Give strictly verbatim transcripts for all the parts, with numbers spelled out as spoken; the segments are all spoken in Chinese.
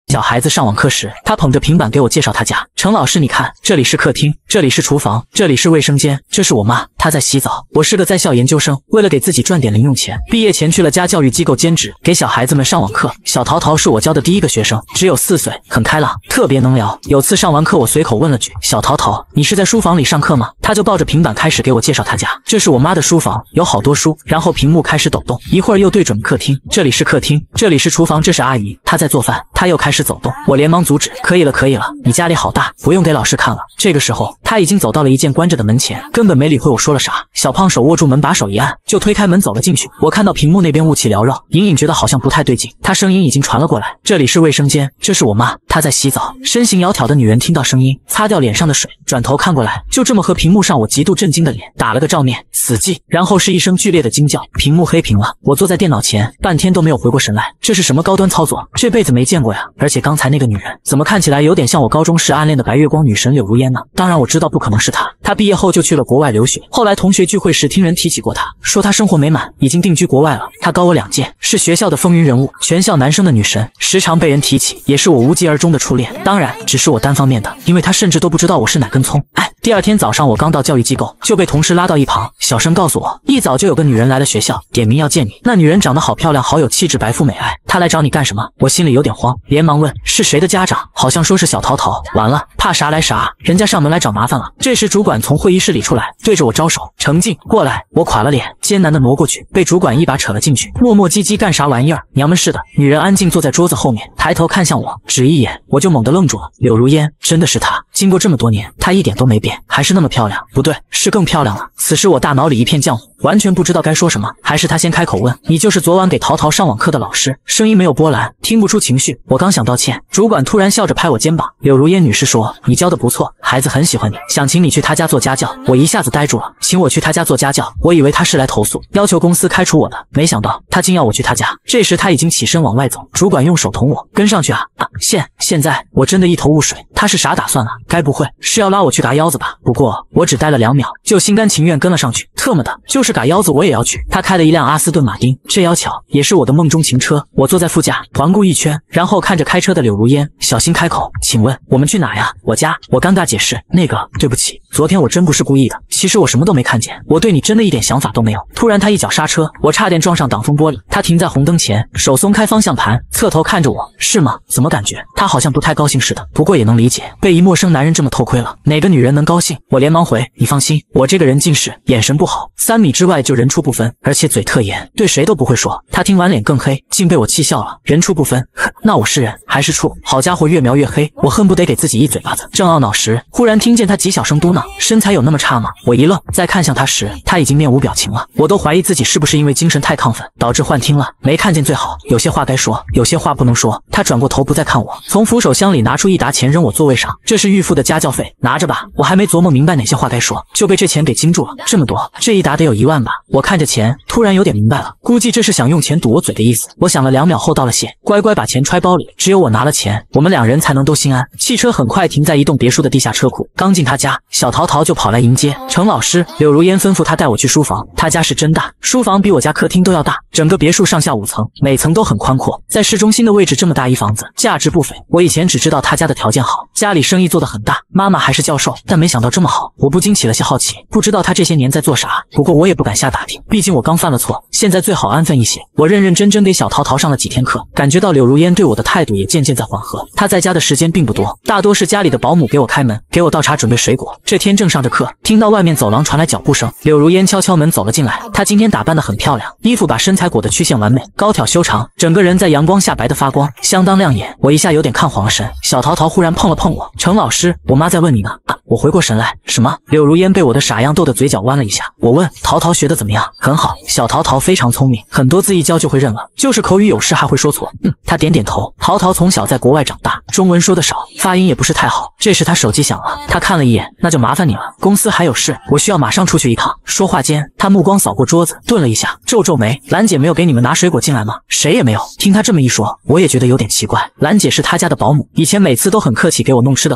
小孩子上网课时，他捧着平板给我介绍他家。程老师，你看，这里是客厅，这里是厨房，这里是卫生间，这是我妈，她在洗澡。我是个在校研究生，为了给自己赚点零用钱，毕业前去了家教育机构兼职，给小孩子们上网课。小淘淘是我教的第一个学生，只有四岁，很开朗，特别能聊。有次上完课，我随口问了句：“小淘淘，你是在书房里上课吗？”他就抱着平板开始给我介绍他家。这是我妈的书房，有好多书，然后屏幕开始抖动，一会儿又对准客厅，这里是客厅，这里是厨房，这是阿姨，她在做饭。她又开始走动，我连忙阻止：“可以了，可以了，你家里好大，不用给老师看了。”这个时候，他已经走到了一间关着的门前，根本没理会我说了啥。小胖手握住门把手一按，就推开门走了进去。我看到屏幕那边雾气缭绕，隐隐觉得好像不太对劲。他声音已经传了过来：“这里是卫生间，这是我妈，她在洗澡。”身形窈窕的女人听到声音，擦掉脸上的水，转头看过来，就这么和屏幕上我极度震惊的脸打了个照面，死寂。然后是一声剧烈的惊叫，屏幕黑屏了。我坐在电脑前，半天都没有回过神来。这是什么高端操作？这辈子没见过呀！而且刚才那个女人怎么看起来有点像我高中时暗恋的白月光女神柳如烟呢？当然我知道不可能是她，她毕业后就去了国外留学。后来同学聚会时听人提起过她，说她生活美满，已经定居国外了。她高我两届，是学校的风云人物，全校男生的女神，时常被人提起，也是我无疾而终的初恋。当然只是我单方面的，因为她甚至都不知道我是哪根葱。哎，第二天早上我刚到教育机构，就被同事拉到一旁，小声告诉我，一早就有个女人来了学校，点名要见你。那女人长得好漂亮，好有气质，白富美爱。她来找你干什么？我心里有点慌，连忙问是谁的家长，好像说是小淘淘。完了，怕啥来啥，人家上门来找麻烦了。这时主管从会议室里出来，对着我招手：“程静，过来。”我垮了脸，艰难的挪过去，被主管一把扯了进去，磨磨唧唧干啥玩意儿？娘们似的。女人安静坐在桌子后面，抬头看向我，只一眼，我就猛地愣住了。柳如烟，真的是她。经过这么多年，她一点都没变，还是那么漂亮，不对，是更漂亮了。此时我大脑里一片浆糊，完全不知道该说什么。还是她先开口问：“你就是昨晚给淘淘上网课的老师？”声音没有波澜，听不出情绪。我刚想道歉，主管突然笑着拍我肩膀：“柳如烟女士说，你教的不错，孩子很喜欢你，想请你去她家做家教。”我一下子呆住了，请我去她家做家教，我以为她是来投诉，要求公司开除我的，没想到她竟要我去她家。这时她已经起身往外走，主管用手捅我：“跟上去啊！”啊，现现在我真的一头雾水，她是啥打算啊？该不会是要拉我去嘎腰子吧？不过我只待了两秒，就心甘情愿跟了上去。特么的，就是嘎腰子我也要去。他开了一辆阿斯顿马丁，这要巧也是我的梦中情车。我坐在副驾，环顾一圈，然后看着开车的柳如烟，小心开口：“请问我们去哪呀？”“我家。”我尴尬解释：“那个，对不起，昨天我真不是故意的，其实我什么都没看见，我对你真的一点想法都没有。”突然他一脚刹车，我差点撞上挡风玻璃。他停在红灯前，手松开方向盘，侧头看着我：“是吗？怎么感觉他好像不太高兴似的？不过也能理解，被一陌生男人这么偷窥了，哪个女人能高兴？”我连忙回：“你放心，我这个人近视，眼神不好，三米之外就人畜不分，而且嘴特严，对谁都不会说。”他听完脸更黑，竟被我气笑了。人畜不分，呵，那我是人还是畜？好家伙，越描越黑，我恨不得给自己一嘴巴子。正懊恼时，忽然听见他极小声嘟囔：“身材有那么差吗？”我一愣，再看向他时，他已经面无表情了。我都怀疑自己是不是因为精神太亢奋，导致幻听了。没看见最好，有些话该说，有些话不能说。他转过头不再看我，从扶手箱里拿出一沓钱扔我座位上：“这是预付的家教费，拿着吧。”我还没琢磨明白哪些话该说，就被这钱给惊住了。这么多，这一沓得有一万吧？我看着钱，突然有点明白了，估计这是想用钱堵我嘴的意思。我想了两秒后道了谢，乖乖把钱揣包里。只有我拿了钱，我们两人才能都心安。汽车很快停在一栋别墅的地下车库，刚进他家，小淘淘就跑来迎接：“程老师，柳如烟吩咐他带我去书房，他家是真大，书房比我家客厅都要大，整个别墅上下五层，每层都很宽阔，在市中心的位置，这么大一房子，价值不菲。我以前只知道他家的条件好，家里生意做得很大，妈妈还是教授，但没想到这么好，我不禁起了些好奇，不知道他这些年在做啥。不过我也不敢瞎打听，毕竟我刚犯了错，现在最好安分一些。我认认真真给小淘淘上了几天课，感觉到柳如烟对我的态度也渐渐在缓和。她在家的时间并不多，大多是家里的保姆给我开门，给我倒茶，准备水果。这天正上着课，听到外面走廊传来脚步声，柳如烟敲敲门走了进来。她今天打扮得很漂亮，衣服把身材裹得曲线完美，高挑修长，整个人在阳光下白得发光，相当亮眼。我一下有点看晃了神。小淘淘忽然碰了碰我：“程老师，我妈在问你呢。”啊，我回过神来，什么？柳如烟被我的傻样逗得嘴角弯了一下。我问：“淘淘学得怎么样？”“很好。”小淘淘非常聪明，很多字一教就会认了，就是口语有时还会说错。嗯，她点点头。淘淘从小在国外长大，中文说得少，发音也不是太好。这时她手机响了，她看了一眼：“那就麻烦你了，公司还有事，我需要马上出去一趟。”说话间，她目光扫过桌子，顿了一下，皱皱眉：“兰姐没有给你们拿水果进来吗？”“谁也没有。”听她这么一说，我也觉得有点奇怪。兰姐是她家的保姆，以前每次都很客气给我弄吃的喝的，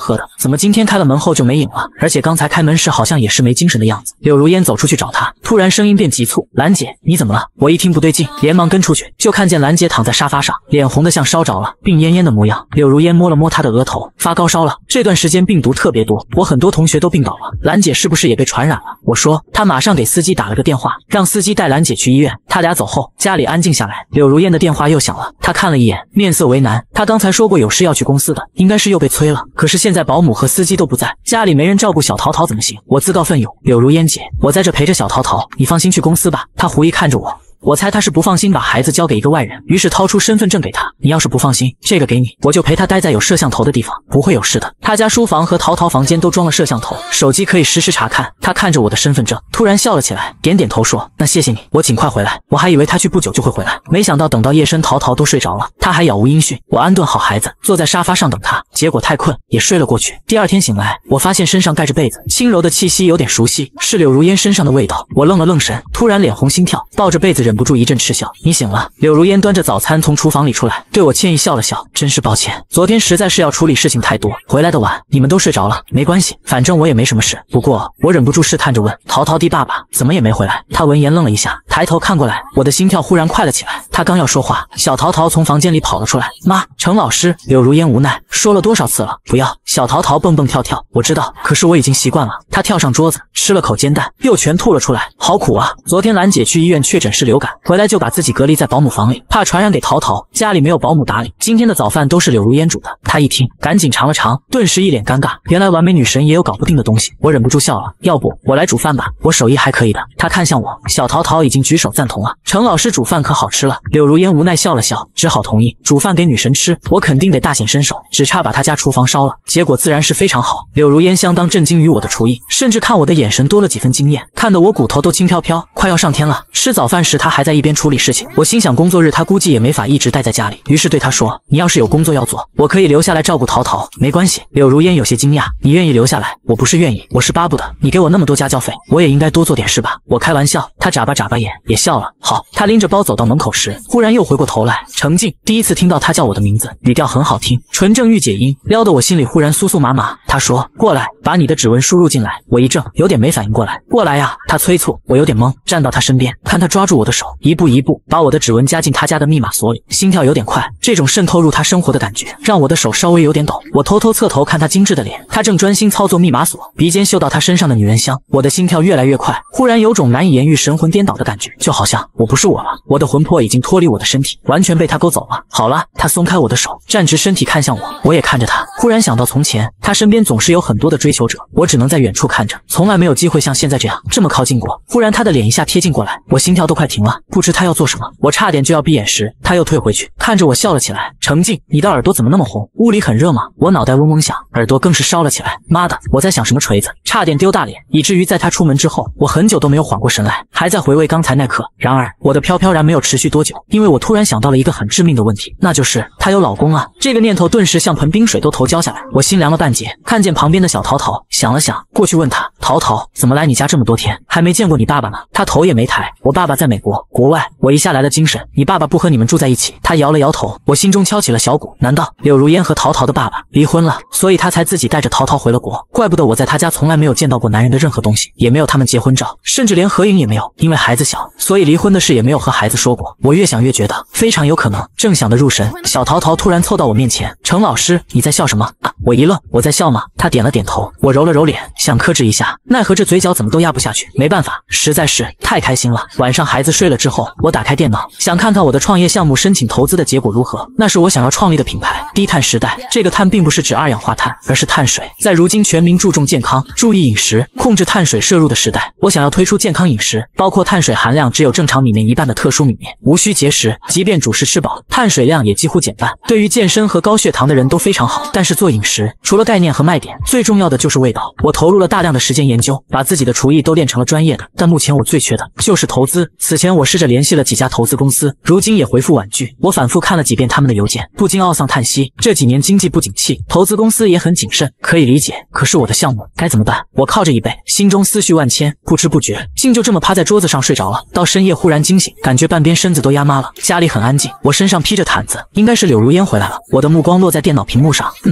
怎么今天开了门后就没影了？而且刚才开门时好像也是没精神的样子。柳如烟走出去找他，突然声音变急促：“兰姐，你怎么了？”我一听不对劲，连忙跟出去，就看见兰姐躺在沙发上，脸红得像烧着了，病恹恹的模样。柳如烟摸了摸她的额头，发高烧了。这段时间病毒特别多，我很多同学都病倒了，兰姐是不是也被传染了？我说，她马上给司机打了个电话，让司机带兰姐去医院。他俩走后，家里安静下来。柳如烟的电话又响了，她看了一眼，面色为难。她刚才说过有事要去公司的，应该是又被催了。可是现在保姆和司机都不在，家里没人照顾小桃桃怎么行？我自告奋勇，柳如烟姐，我在这陪着小桃桃，你放心去公司吧。她狐疑看着我。我猜他是不放心把孩子交给一个外人，于是掏出身份证给他。你要是不放心，这个给你，我就陪他待在有摄像头的地方，不会有事的。他家书房和桃桃房间都装了摄像头，手机可以实时查看。他看着我的身份证，突然笑了起来，点点头说：“那谢谢你，我尽快回来。”我还以为他去不久就会回来，没想到等到夜深，桃桃都睡着了，他还杳无音讯。我安顿好孩子，坐在沙发上等他，结果太困，也睡了过去。第二天醒来，我发现身上盖着被子，轻柔的气息有点熟悉，是柳如烟身上的味道。我愣了愣神，突然脸红心跳，抱着被子忍不住一阵嗤笑。你醒了。柳如烟端着早餐从厨房里出来，对我歉意笑了笑，真是抱歉，昨天实在是要处理事情太多，回来的晚，你们都睡着了，没关系，反正我也没什么事。不过我忍不住试探着问，桃桃弟爸爸怎么也没回来？他闻言愣了一下，抬头看过来，我的心跳忽然快了起来。他刚要说话，小桃桃从房间里跑了出来，妈，程老师。柳如烟无奈，说了多少次了，不要。小桃桃蹦蹦跳跳，我知道，可是我已经习惯了。他跳上桌子，吃了口煎蛋，又全吐了出来，好苦啊！昨天兰姐去医院确诊是流感，回来就把自己隔离在保姆房里，怕传染给桃桃，家里没有保姆打理。今天的早饭都是柳如烟煮的。他一听，赶紧尝了尝，顿时一脸尴尬。原来完美女神也有搞不定的东西，我忍不住笑了。要不我来煮饭吧，我手艺还可以的。他看向我，小桃桃已经举手赞同了。程老师煮饭可好吃了。柳如烟无奈笑了笑，只好同意。煮饭给女神吃，我肯定得大显身手，只差把她家厨房烧了。结果自然是非常好。柳如烟相当震惊于我的厨艺，甚至看我的眼神多了几分惊艳，看得我骨头都轻飘飘，快要上天了。吃早饭时，她还在一边处理事情。我心想工作日她估计也没法一直待在家里，于是对她说，你要是有工作要做，我可以留下来照顾桃桃。没关系。柳如烟有些惊讶，你愿意留下来？我不是愿意，我是巴不得。你给我那么多家教费，我也应该多做点事吧。我开玩笑。她眨巴眨巴眼，也笑了。好。她拎着包走到门口时，忽然又回过头来，程静。第一次听到她叫我的名字，语调很好听，纯正御姐音，撩得我心里忽然酥酥麻麻。她说，过来，把你的指纹输入进来。我一怔，有点没反应过来。过来呀。她催促，我有点懵，站到她身边，看她抓住我的手，一步一步把我的指纹加进她家的密码锁里，心跳有点快，这种渗透入她生活的感觉让我的手稍微有点抖。我偷偷侧头看她精致的脸，她正专心操作密码锁，鼻尖嗅到她身上的女人香，我的心跳越来越快，忽然有种难以言喻神魂颠倒的感觉，就好像我不是我了，我的魂魄已经脱离我的身体，完全被她勾走了。好了，她松开我的手，站直身体看向我，我也看着她，忽然想到从前她身边总是有很多的追求者，我只能在远处看着，从来没有机会像现在这样这么靠近过。忽然她的脸一下贴近过来，我心跳都快停了，不知她要做什么，我差点就要闭眼时，她又退回去，看着我笑了起来。程静，你的耳朵怎么那么红？屋里很热吗？我脑袋嗡嗡响，耳朵更是烧了起来。妈的，我在想什么锤子，差点丢大脸，以至于在她出门之后，我很久都没有缓过神来，还在回味刚才那刻。然而我的飘飘然没有持续多久，因为我突然想到了一个很致命的问题，那就是她有老公啊。这个念头顿时像盆冰水都头浇下来，我心凉了半截。看见旁边的小桃桃，想了想，过去问她，桃桃，怎么来你家这么多天，还没见过你爸爸呢？她头也没抬，我爸爸在美国国外。我一下来了精神，你爸爸不和你们住在一起？她摇了摇头，我心中敲起了小鼓，难道柳如烟和桃桃的爸爸离婚了，所以她才自己带着桃桃回了国？怪不得我在她家从来没有见到过男人的任何东西，也没有他们结婚照，甚至连合影也没有，因为孩子小，所以离婚的事也没有和孩子说过。我越想越觉得非常有可能，正想得入神，小桃桃突然凑到我面前，程老师，你在笑什么啊？我一愣，我在笑吗？她点了点头，我揉了揉脸，想克制一下，奈何这嘴角怎么都压不下去，没办法，实在是太开心了。晚上孩子睡了之后，我打开电脑，想看看我的创业项目申请投资的结果如何。那是我想要创立的品牌低碳时代，这个碳并不是指二氧化碳，而是碳水。在如今全民注重健康、注意饮食、控制碳水摄入的时代，我想要推出健康饮食，包括碳水含量只有正常米面一半的特殊米面，无需节食，即便主食吃饱，碳水量也几乎减半，对于健身和高血糖的人都非常好。但是做饮食，除了概念和卖点，最重要的就是味道。我投入了大量的时间研究，把自己的厨艺都练成了专业的，但目前我最缺的就是投资。此前我试着联系了几家投资公司，如今也回复婉拒。我反复看了几遍他们的邮件，不禁懊丧叹息，这几年经济不景气，投资公司也很谨慎，可以理解。可是我的项目该怎么办？我靠着椅背，心中思绪万千，不知不觉竟就这么趴在桌子上睡着了。到深夜忽然惊醒，感觉半边身子都压麻了。家里很安静，我身上披着毯子，应该是柳如烟回来了。我的目光落在电脑屏幕上，嗯，我创业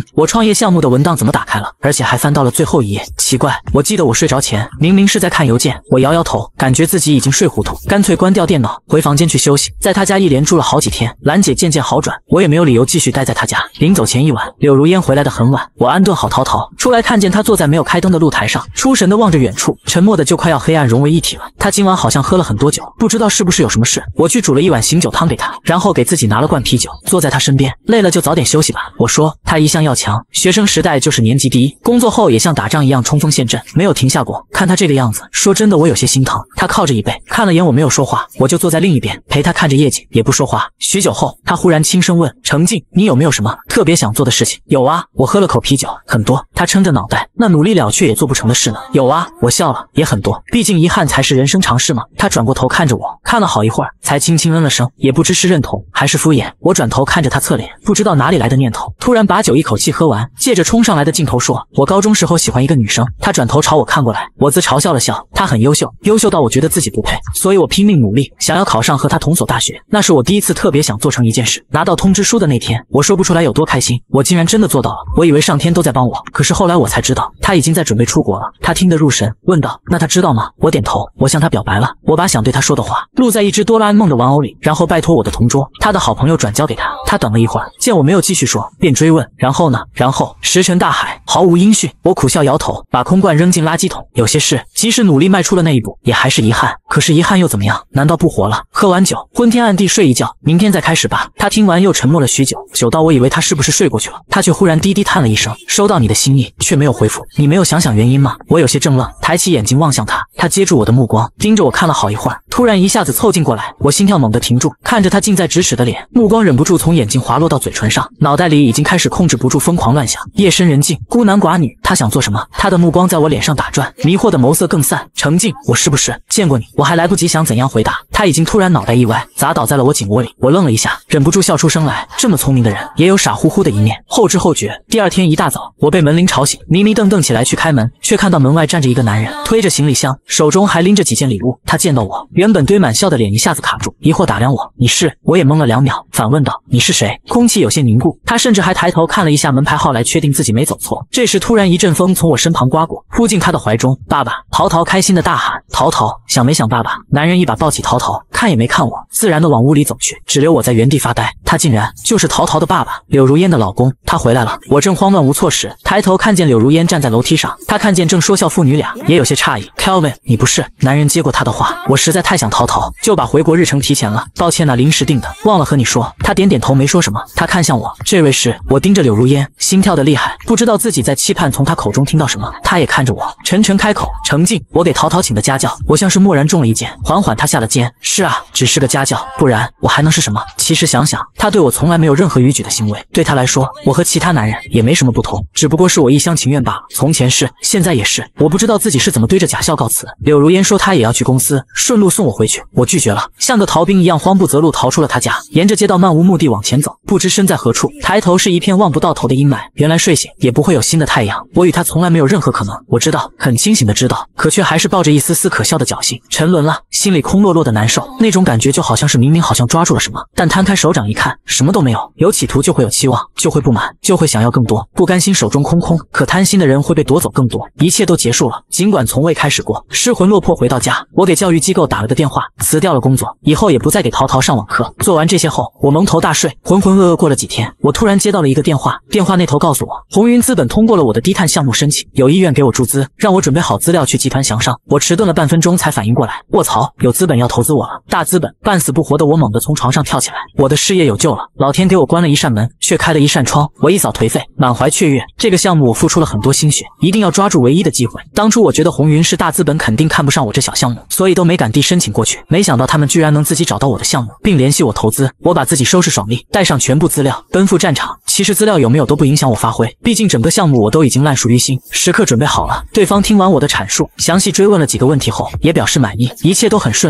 业项目的文档怎么打开了，而且还翻到了最后一页？奇怪，我记得我睡着前明明是在看邮件。我摇摇头，感觉自己已经睡糊涂，干脆关掉电脑，回房间去休息。在他家一连住了好几天，兰姐渐渐好转，我也没有理由继续待在他家。临走前一晚，柳如烟回来的很晚，我安顿好陶陶，出来看见他坐在没有开灯的露台上，出神的望着远处，沉默的就快要黑暗融为一体了。他今晚好像喝了很多酒，不知道是不是有什么事。我去煮了一碗醒酒汤给他，然后给自己拿了罐啤酒，坐在他身边。累了就早点休息吧。我说他一向要强，学生时代就是年级第一，工作后也像打仗一样冲锋陷阵，没有停下过。看他这个样子，说真的我有些心疼。他靠着椅背，看了眼我没有说话，我就坐在另一边陪他看着夜景，也不说话。许久后，他忽然轻声问：程静，你有没有什么特别想做的事情？有啊，我喝了口啤酒，很多。他撑着脑袋，那努力了却也做不成的事呢？有啊，我笑了，也很多，毕竟遗憾才是人生常事嘛。他转过头看着我，看了好一会儿，才轻轻嗯了声，也不知是认同还是敷衍。我转头看着他侧脸，不知道哪里来的念头，突然把酒一口气喝完，借着冲上来的镜头说：我高中时候喜欢一个女生。他转头朝我看过来，我自嘲笑了笑，她很优秀，优秀到我觉得自己不配，所以我拼命努力，想要考上和她同所大学。那是我第一次特别想做成一件事。拿到通知书的那天，我说不出来有多开心，我竟然真的做到了。我以为上天都在帮我，可是后来我才知道，他已经在准备出国了。他听得入神，问道：那他知道吗？我点头，我向他表白了，我把想对他说的话录在一只哆啦 A 梦的玩偶里，然后拜托我的同桌，他的好朋友转交给他。他等了一会儿，见我没有继续说，便追问：然后呢？然后石沉大海，毫无音讯。我苦笑摇头，把空罐扔进垃圾桶。有些事，即使努力迈出了那一步，也还是遗憾。可是遗憾又怎么样？难道不活了？喝完酒，昏天暗地睡一觉，明天再开始吧。他听完又沉默了许久，久到我以为他是不是睡过去了。他却忽然低低叹了一声，收到你的心意，却没有回复。你没有想想原因吗？我有些怔愣，抬起眼睛望向他，他接住我的目光，盯着我看了好一会儿，突然一下子凑近过来，我心跳猛地停住，看着他近在咫尺的脸，目光忍不住从眼睛滑落到嘴唇上，脑袋里已经开始控制不住疯狂乱想。夜深人静，孤男寡女，他想做什么？他的目光在我脸上打转，迷惑的眸色更散。程静，我是不是见过你？我还来不及想怎样回答，他已经突然脑袋一歪，砸倒在了我颈窝里。我愣了一下，忍不住笑出声来。这么聪明的人，也有傻乎乎的一面，后知后觉。第二天一大早，我被门铃吵醒，迷迷瞪瞪起来去开门，却看到门外站着一个男人，推着行李箱，手中还拎着几件礼物。他见到我，原本堆满笑的脸一下子卡住，疑惑打量我：你是？我也懵了两秒，反问道：你是谁？空气有些凝固，他甚至还抬头看了一下门牌号来确定自己没走错。这时突然一阵风从我身旁刮过，扑进他的怀中。爸爸！陶陶开心的大喊。陶陶，想没想爸爸？男人一把抱起陶陶，看也没看我，自然的往屋里走去，只留我在原地发呆。他竟然就是陶陶的爸爸，柳如烟的老公。他回来了。我正慌乱无措时，抬头看见柳如烟站在楼梯上，他看见正说笑父女俩，也有些诧异。Kelvin， 你不是？男人接过他的话，我实在太想陶陶，就把回国日程提前了。抱歉，那临时定的，忘了和你说。他点点头，没说什么。他看向我，这位是？我盯着柳如烟，心跳得厉害，不知道自己在期盼从他口中听到什么。他也看着我，沉沉开口：程静，我给陶陶请的家教。我像是蓦然中了一箭，缓缓塌下了肩。是啊，只是个家教，不然我还能是什么？其实想想，他对我从来没有任何逾矩的行为，对他来说，我和其他男人也没什么不同，只不过是我一厢情愿罢了。从前是，现在也是。我不知道自己是怎么堆着假笑告辞。柳如烟说她也要去公司，顺路送我回去。我拒绝了，像个逃兵一样慌不择路逃出了他家，沿着街道漫无目的往前走，不知身在何处。抬头是一片望不到头的阴霾，原来睡醒也不会有新的太阳。我与他从来没有任何可能，我知道，很清醒的知道，可却还是抱着一丝丝可笑的侥幸。沉沦了，心里空落落的难受，那种感觉就好像是明明好像抓住了什么，但摊开手掌一看，什么都没有。有企图就会有期望，就会不满，就会想要更多，不甘心手中空空。可贪心的人会被夺走更多。一切都结束了，尽管从未开始过。失魂落魄回到家，我给教育机构打了个电话，辞掉了工作，以后也不再给陶陶上网课。做完这些后，我蒙头大睡，浑浑噩噩过了几天，我突然接到了一个电话，电话那头告诉我，红云资本通过了我的低碳项目申请，有意愿给我注资，让我准备好资料去集团详商。我迟钝了半分钟才反应过来，卧槽，有资本要投资我了，大资本！半死不活的我猛地从床上跳起来，我的事业有救了，老天给我关了一扇门，却开了一扇窗。我一扫颓废，满怀雀跃。这个项目我付出了很多心血，一定要抓住唯一的机会。当初我觉得红云是大资本肯定看不上我这小项目，所以都没敢递申请过去。没想到他们居然能自己找到我的项目，并联系我投资。我把自己收拾爽利，带上全部资料，奔赴战场。其实资料有没有都不影响我发挥，毕竟整个项目我都已经烂熟于心，时刻准备好了。对方听完我的阐述，详细追问了几个问题后，也表示满意，一切都很顺利。我在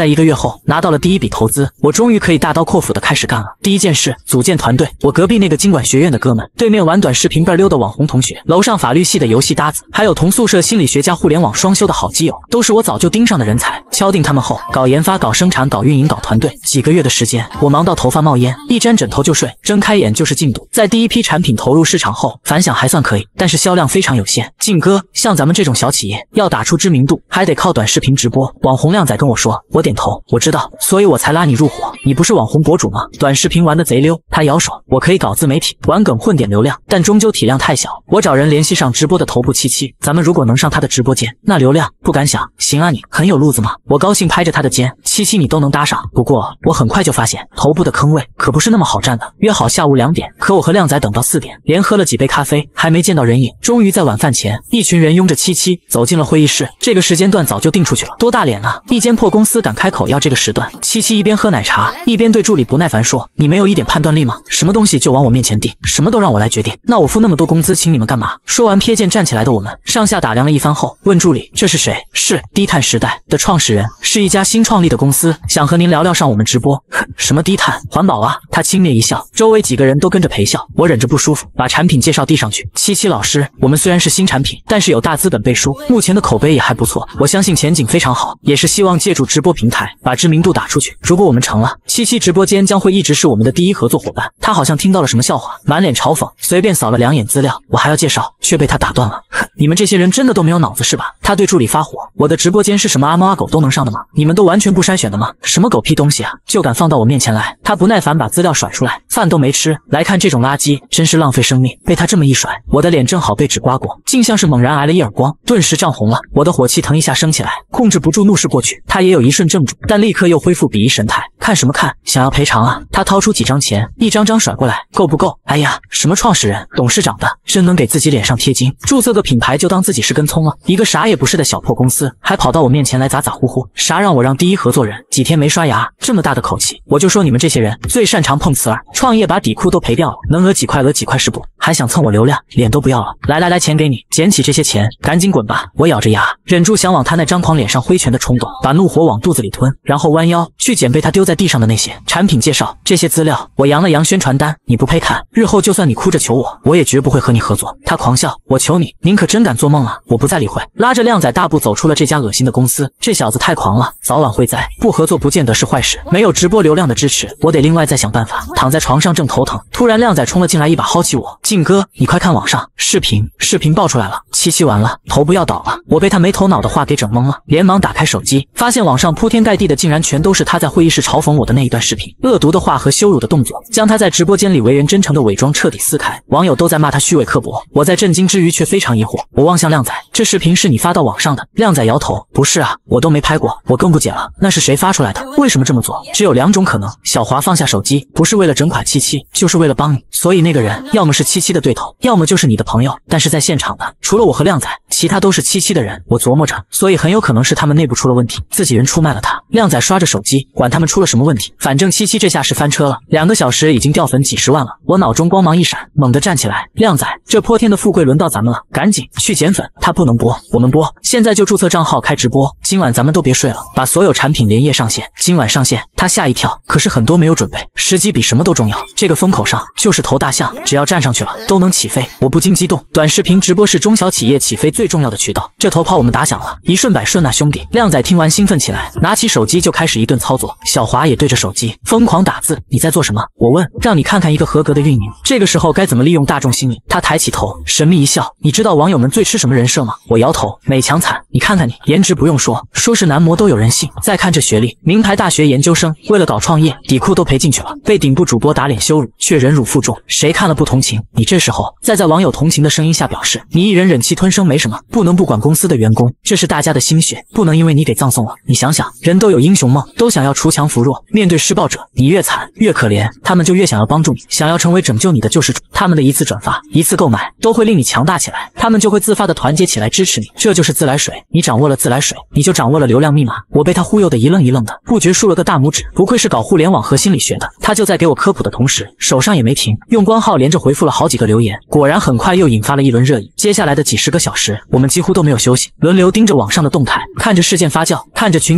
一个月后拿到了第一笔投资，我终于可以大刀阔斧的开始干了。第一件事，组建团队。我隔壁那个经管学院的哥们，对面玩短视频倍儿溜的网红同学，楼上法律系的游戏搭子，还有同宿舍心理学加互联网双修的好基友，都是我早就盯上的人才。敲定他们后，搞研发、搞生产、搞运营、搞团队，几个月的时间，我忙到头发冒烟，一沾枕头就睡，睁开眼就是进度。在第一批产品投入市场后，反响还算可以，但是销量非常有限。靖哥，像咱们这种小企业，要打出知名度，还得靠短视频直播。网红靓仔跟我说，我点头，我知道，所以我才拉你入伙。你不是网红博主吗？短视频玩得贼溜。他摇手，我可以搞自媒体，玩梗混点流量，但终究体量太小。我找人联系上直播的头部七七，咱们如果能上他的直播间，那流量不敢想。行啊，你很有路子吗？我高兴拍着他的肩，七七你都能搭上。不过我很快就发现，头部的坑位可不是那么好占的。约好下午两点，可我和靓仔等到四点，连喝了几杯咖啡，还没见到人影。终于在晚饭前，一群人拥着七七走进了会议室。这个时间段早就定出去了，多大脸啊！一间破公司敢开口要这个时段。七七一边喝奶茶，一边对助理不耐烦说：“你没有一点判断力吗？什么东西就往我面前递，什么都让我来决定。那我付那么多工资请你们干嘛？”说完，瞥见站起来的我们，上下打量了一番后，问助理：“这是谁？”是低碳时代的创始人，是一家新创立的公司，想和您聊聊上我们直播。什么低碳环保啊？他轻蔑一笑，周围几个人都跟着陪笑。我忍着不舒服，把产品介绍递上去。七七老师，我们虽然是新产品，但是有大资本背书，目前的口碑也还不错，我相信前景非常好，也是希望借助直播平台把知名度打出去。如果我们成了，七七直播间将会一直是我们的第一合作伙伴。他好像听到了什么笑话，满脸嘲讽，随便扫了两眼资料，我还要介绍，却被他打断了。你们这些人真的都没有脑子是吧？他对助理发火，我的直播间是什么阿猫阿狗都能上的吗？你们都完全不筛选的吗？什么狗屁东西啊，就敢放到我面前来？他不耐烦把资料甩出来，饭都没吃，来看这种垃圾，真是浪费生命。被他这么一甩，我的脸正好被纸刮过，竟像是猛然挨了一耳光，顿时涨红了。我的火气腾一下升起来，控制不住怒视过去。他也有一瞬怔住，但立刻又恢复鄙夷神态。看什么看？想要赔偿啊？他掏出几张钱，一张张甩过来，够不够？哎呀，什么创始人、董事长的，真能给自己脸上贴金，注册个品牌就当自己是根葱了。一个啥也不是的小破公司，还跑到我面前来咋咋呼呼，啥让我让第一合作人几天没刷牙，这么大的口气，我就说你们这些人最擅长碰瓷儿，创业把底裤都赔掉了，能讹几块讹几块是不？还想蹭我流量，脸都不要了。来来来，钱给你，捡起这些钱，赶紧滚吧！我咬着牙，忍住想往他那张狂脸上挥拳的冲动，把怒火往肚子里吞，然后弯腰去捡被他丢在地上的那些产品介绍，这些资料我扬了扬宣传单，你不配看，日后就算你哭着求我，我也绝不会和你合作。他狂笑，我求你，您可真敢做梦啊！我不再理会，拉着靓仔大步走出了这家恶心的公司。这小子太狂了，早晚会栽。不合作不见得是坏事，没有直播流量的支持，我得另外再想办法。躺在床上正头疼，突然靓仔冲了进来，一把薅起我，靖哥，你快看网上视频，视频爆出来了，七七完了，头部要倒了。我被他没头脑的话给整懵了，连忙打开手机，发现网上铺天盖地的竟然全都是他在会议室嘲讽我的那一段视频，恶毒的话和羞辱的动作，将他在直播间里为人真诚的伪装彻底撕开。网友都在骂他虚伪刻薄，我在震惊之余却非常疑惑。我望向靓仔，这视频是你发到网上的？靓仔摇头，不是啊，我都没拍过。我更不解了，那是谁发出来的？为什么这么做？只有两种可能，小华放下手机，不是为了整垮七七，就是为了帮你。所以那个人要么是七七的对头，要么就是你的朋友，但是在现场的除了我和靓仔，其他都是七七的人。我琢磨着，所以很有可能是他们内部出了问题，自己人出卖了他。靓仔刷着手机，管他们出了什么问题，反正七七这下是翻车了，两个小时已经掉粉几十万了。我脑中光芒一闪，猛地站起来，靓仔，这泼天的富贵轮到咱们了，赶紧去减粉。他不能播，我们播，现在就注册账号开直播，今晚咱们都别睡了，把所有产品连夜上线，今晚上线。他吓一跳，可是很多没有准备，时机比什么都重要，这个风口上就是头大象，只要站上去了都能起飞。我不禁激动，短视频直播是中小企业起飞最重要的渠道，这头炮我们打响了，一顺百顺啊兄弟。靓仔听完兴奋起来，拿起手机就开始一顿操作，小华也对着手机疯狂打字。你在做什么？我问。让你看看一个合格的运营这个时候该怎么利用大众心理。他抬起头神秘一笑，你知道网友们最吃什么人设吗？我摇头，美强惨，你看看你，颜值不用说，说是男模都有人信，再看这学历，名牌大学研究生，为了搞创业底裤都赔进去了，被顶部主播打脸羞辱，却忍辱负重，谁看了不同情？你这时候再在网友同情的声音下表示，你一人忍气吞声没什么，不能不管公司的员工，这是大家的心血，不能因为你给葬送了。你想想，人都有英雄梦，都想要锄强扶弱，面对施暴者，你越惨越可怜，他们就越想要帮助你，想要成为拯救你的救世主。他们的一次转发，一次购买，都会令你强大起来，他们就会自发的团结起来支持你，这就是自来水。你掌握了自来水，你就掌握了流量密码。我被他忽悠的一愣一愣的，不觉竖了个大拇指，不愧是搞互联网和心理学的。他就在给我科普的同时，手上也没停，用官号连着回复了好几个留言，果然很快又引发了一轮热议。接下来的几十个小时，我们几乎都没有休息，轮流盯着网上的动态，看着事件发酵，看着群情激愤。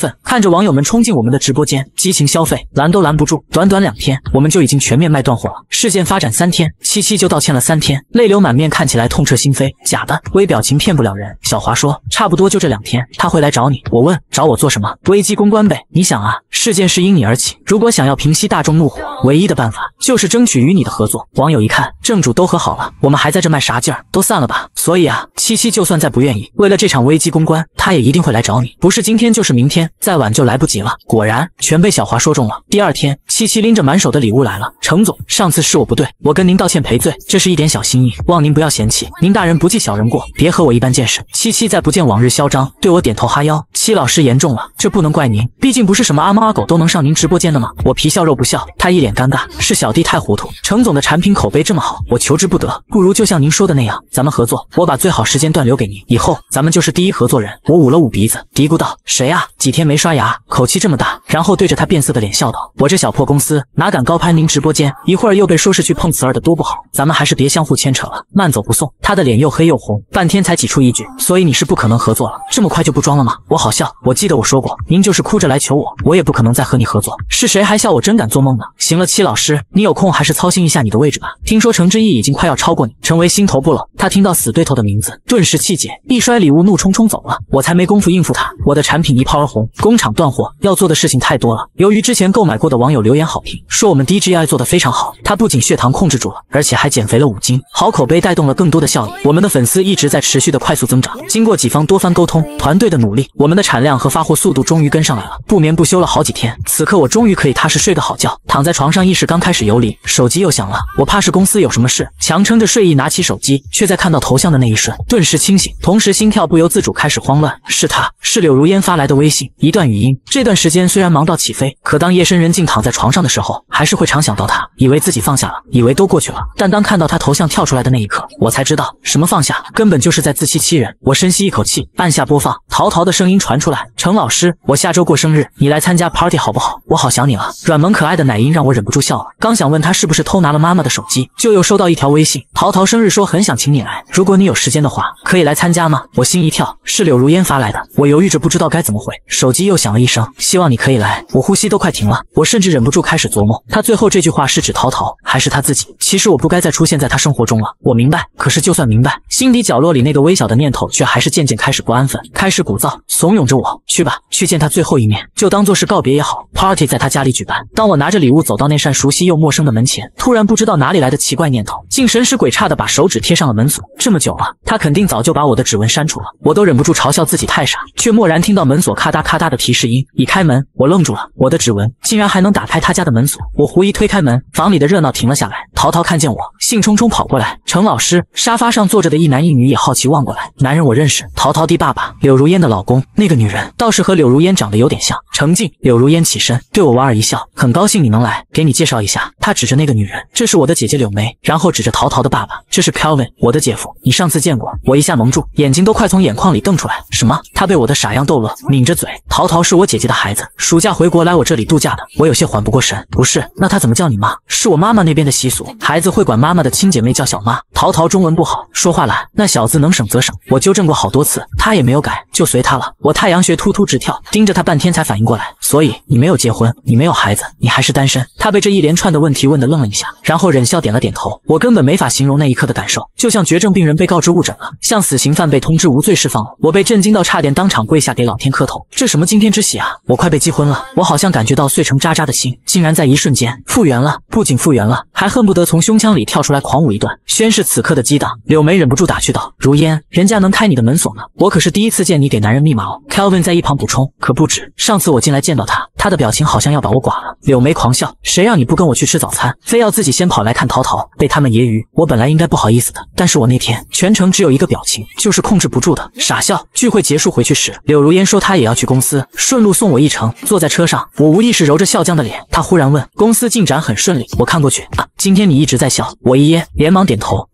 奋，看着网友们冲进我们的直播间，激情消费，拦都拦不住。短短两天，我们就已经全面卖断货了。事件发展三天，七七就道歉了三天，泪流满面，看起来痛彻心扉。假的，微表情骗不了人。小华说，差不多就这两天，他会来找你。我问，找我做什么？危机公关呗。你想啊，事件是因你而起，如果想要平息大众怒火，唯一的办法就是争取与你的合作。网友一看，正主都和好了，我们还在这卖啥劲儿？都散了吧。所以啊，七七就算再不愿意，为了这场危机公关，他也一定会来找你，不是今天就是明天，再晚就来不及了。果然，全被小华说中了。第二天，七七拎着满手的礼物来了。程总，上次是我不对，我跟您道歉赔罪，这是一点小心意，望您不要嫌弃。您大人不计小人过，别和我一般见识。七七再不见往日嚣张，对我点头哈腰。七老师言重了，这不能怪您，毕竟不是什么阿猫阿狗都能上您直播间的吗？我皮笑肉不笑，他一脸尴尬，是小弟太糊涂。程总的产品口碑这么好，我求之不得，不如就像您说的那样，咱们合作，我把最好时间段留给您，以后咱们就是第一合作人。我捂了捂鼻子，嘀咕道：谁啊？几天没刷牙，口气这么大。然后对着他变色的脸笑道：我这小破公司哪敢高攀您直播间，一会儿又被说是去碰瓷儿的，多不好。咱们还是别相互牵扯了，慢走不送。他的脸又黑又红，半天才挤出一句：所以你是不可能合作了，这么快就不装了吗？我好笑，我记得我说过，您就是哭着来求我，我也不可能再和你合作。是谁还笑我真敢做梦呢？行了，七老师，你有空还是操心一下你的位置吧。听说程之意已经快要超过你，成为心头不冷。他听到死对头的名字，顿时气结，一摔礼物，怒冲冲走了。我才没工夫应付他，我的产品一炮而红，工厂断货，要做的事情太多了。由于之前购买过的网友留言好评，说我们 D J I 做得非常好，他不仅血糖控制住了，而且还减肥了五斤。好口碑带动了更多的效应，我们的粉丝一直在持续的快速增长。经过几方多番沟通，团队的努力，我们的产量和发货速度终于跟上来了，不眠不休了好几天。此刻我终于可以踏实睡个好觉，躺在床上，意识刚开始游离，手机又响了。我怕是公司有什么事，强撑着睡意拿起手机，却在看到头像的那一瞬，顿时清醒，同时心跳不由自主开始慌乱。是他，是柳如烟发来的微信，一段语音。这段时间虽然忙到起飞，可当夜深人静躺在床上的时候，还是会常想到他，以为自己放下了，以为都过去了。但当看到他头像跳出来的那一刻，我才知道什么放下，根本就是在自欺欺人。我深吸一口气，按下播放，陶陶的声音传出来：程老师，我下周过生日，你来参加 party 好不好？我好想你了。软萌可爱的奶音让我忍不住笑了，刚想问他是不是偷拿了妈妈的手机，就又收到一条微信：陶陶生日说很想请你来，如果你有时间的话，可以来参加吗？我心一跳，是柳如烟发来的。我犹豫着不知道该怎么回，手机又响了一声，希望你可以来。我呼吸都快停了，我甚至忍不住开始琢磨，他最后这句话是指陶陶，还是他自己？其实我不该再出现在他生活中了，我明白。可是就算明白，心底角落里那个微小的念头却还是渐渐开始不安分，开始鼓噪，怂恿着我去吧，去见他最后一面，就当做是告别也好。Party 在他家里举办，当我拿着礼物走到那扇熟悉又陌生的门前，突然不知道哪里来的奇怪念头，竟神使鬼差的把手指贴上了门锁。这么久了，他肯定早就把我的指纹删除了，我都忍不住嘲笑自己太傻，却蓦然听到门锁咔嗒咔嗒的提示音。一开门，我愣住了，我的指纹竟然还能打开他家的门锁。我狐疑推开门，房里的热闹停了下来。陶陶看见我，兴冲冲跑过来。程老师，沙发上坐着的一男一女也好奇望过来。男人我认识，陶陶的爸爸，柳如烟的老公。那个女人倒是和柳如烟长得有点像。程静。柳如烟起身对我莞尔一笑，很高兴你能来，给你介绍一下。他指着那个女人，这是我的姐姐柳梅，然后指着陶陶的爸爸，这是 Kelvin， 我的姐夫，你上次见过。我一下蒙住，眼睛都快从眼眶里瞪出来。什么？他被我的傻样逗乐，抿着嘴。陶陶是我姐姐的孩子，暑假回国来我这里度假的。我有些缓不过神，不是，那他怎么叫你妈？是我妈妈那边的习俗，孩子会管妈妈的亲姐妹叫小妈。陶陶中文不好，说话懒，那小子能省则省，我纠正过好多次，他也没有改，就随他了。我太阳穴突突直跳，盯着他半天才反应过来。所以你没有结婚，你没有孩子，你还是单身。他被这一连串的问题问得愣了一下，然后忍笑点了点头。我根本没法形容那一刻的感受，就像绝症病人被告知误诊了，像死刑犯被通知无罪释放了。我被震惊到差点当场跪下给老天磕头，这什么惊天之喜啊！我快被击昏了，我好像感觉到碎成渣渣的心竟然在一瞬间复原了，不仅复原了，还恨不得从胸腔里跳出来狂舞一段，宣示此刻的激荡。柳梅忍不住打趣道：如烟，人家能开你的门锁呢，我可是第一次见你给男人密码哦。 Kelvin 在一旁补充，可不止，上次我进来见到他，他的表情好像要把我剐了。柳梅狂笑，谁让你不跟我去吃早餐，非要自己先跑来看陶陶，被他们揶揄。我本来应该不好意思的，但是我那天全程只有一个表情，就是控制不住的傻笑。聚会结束回去时，柳如烟说她也要去公司，顺路送我一程。坐在车上，我无意识揉着笑僵的脸，她忽然问，公司进展很顺利？我看过去，啊，今天你一直在笑。我一噎，连忙点头，对对对，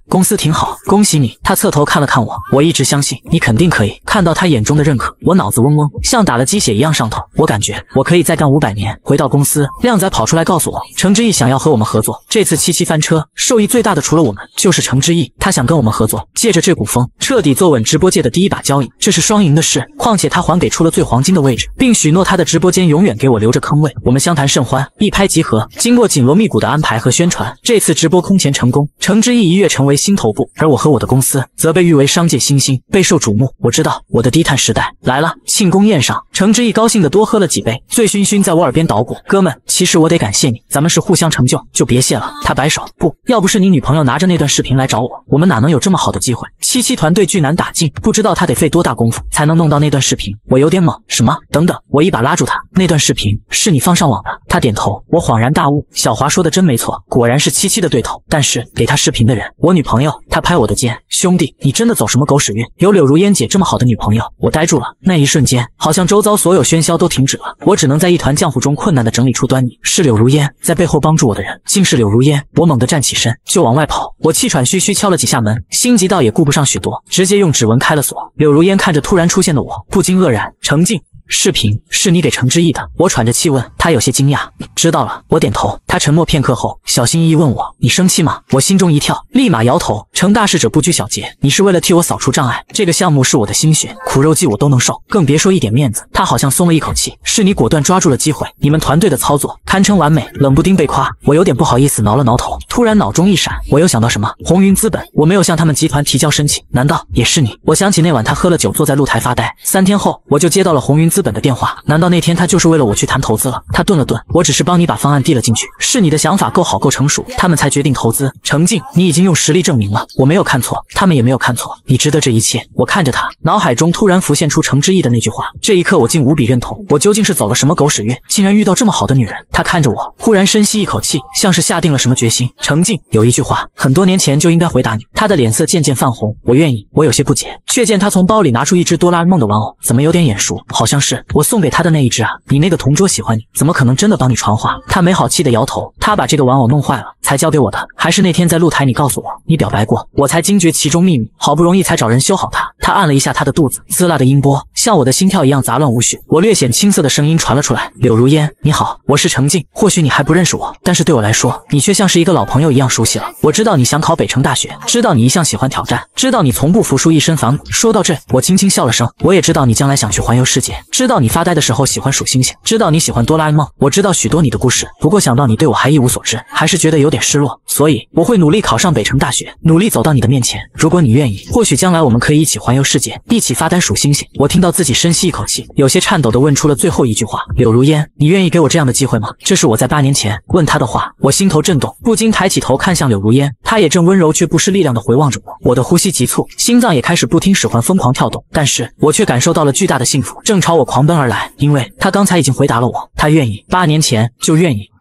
公司挺好，恭喜你。他侧头看了看我，我一直相信你肯定可以。看到他眼中的认可，我脑子嗡嗡，像打了鸡血一样上头。我感觉我可以再干五百年。回到公司，靓仔跑出来告诉我，程之毅想要和我们合作。这次七七翻车，受益最大的除了我们，就是程之毅。他想跟我们合作，借着这股风，彻底坐稳直播界的第一把交椅，这是双赢的事。况且他还给出了最黄金的位置，并许诺他的直播间永远给我留着坑位。我们相谈甚欢，一拍即合。经过紧锣密鼓的安排和宣传，这次直播空前成功，程之毅一跃成为新头部，而我和我的公司则被誉为商界新星，备受瞩目。我知道我的低碳时代来了。庆功宴上，程之毅高兴的多喝了几杯，醉醺醺在我耳边捣鼓：“哥们，其实我得感谢你，咱们是互相成就，就别谢了。”他摆手：“不要不是你女朋友拿着那段视频来找我，我们哪能有这么好的机会？七七团队巨难打进，不知道他得费多大功夫才能弄到那段视频。”我有点懵，什么？等等，我一把拉住他：“那段视频是你放上网的？”他点头，我恍然大悟，小华说的真没错，果然是七七的对头。但是给他视频的人，我女朋友。他拍我的肩：“兄弟，你真的走什么狗屎运？有柳如烟姐这么好的女朋友？”我呆住了，那一瞬间，好像周遭所有喧嚣都停止了，我只能在一团浆糊中困难地整理出端倪。是柳如烟，在背后帮助我的人，竟是柳如烟。我猛地站起身，就往外跑。我气喘吁吁敲了几下门，心急到也顾不上许多，直接用指纹开了锁。柳如烟看着突然出现的我，不禁愕然：“程静。”视频是你给程之毅的？我喘着气问。他有些惊讶。知道了，我点头。他沉默片刻后，小心翼翼问我：“你生气吗？”我心中一跳，立马摇头。程大使者不拘小节，你是为了替我扫除障碍。这个项目是我的心血，苦肉计我都能受，更别说一点面子。他好像松了一口气。是你果断抓住了机会，你们团队的操作堪称完美，冷不丁被夸。我有点不好意思，挠了挠头。突然脑中一闪，我又想到什么？红云资本，我没有向他们集团提交申请，难道也是你？我想起那晚他喝了酒，坐在露台发呆。三天后，我就接到了红云资本的电话。难道那天他就是为了我去谈投资了？他顿了顿，我只是帮你把方案递了进去，是你的想法够好够成熟，他们才决定投资。程静，你已经用实力证明了，我没有看错，他们也没有看错，你值得这一切。我看着他，脑海中突然浮现出程之毅的那句话，这一刻我竟无比认同。我究竟是走了什么狗屎运，竟然遇到这么好的女人？他看着我，忽然深吸一口气，像是下定了什么决心。程静，有一句话，很多年前就应该回答你。他的脸色渐渐泛红，我愿意。我有些不解，却见他从包里拿出一只哆啦 A 梦的玩偶，怎么有点眼熟？好像是我送给他的那一只啊。你那个同桌喜欢你，怎么可能真的帮你传话？他没好气的摇头，他把这个玩偶弄坏了才交给我的，还是那天在露台你告诉我你表白过，我才惊觉其中秘密，好不容易才找人修好它。他按了一下他的肚子，滋啦的音波像我的心跳一样杂乱无序。我略显青涩的声音传了出来：“柳如烟，你好，我是程静。或许你还不认识我，但是对我来说，你却像是一个老朋友一样熟悉了。我知道你想考北城大学，知道你一向喜欢挑战，知道你从不服输，一身反骨。”说到这，我轻轻笑了声。我也知道你将来想去环游世界，知道你发呆的时候喜欢数星星，知道你喜欢哆啦 A 梦，我知道许多你的故事。不过想到你对我还一无所知，还是觉得有点失落，所以我会努力考上北城大学，努力走到你的面前。如果你愿意，或许将来我们可以一起环游世界，一起发呆数星星。我听到自己深吸一口气，有些颤抖地问出了最后一句话：“柳如烟，你愿意给我这样的机会吗？”这是我在八年前问他的话，我心头震动，不禁抬起头看向柳如烟，她也正温柔却不失力量地回望着我。我的呼吸急促，心脏也开始不听使唤疯狂跳动，但是我却感受到了巨大的幸福正朝我狂奔而来，因为他刚才已经回答了我，他愿意，八年前就愿意。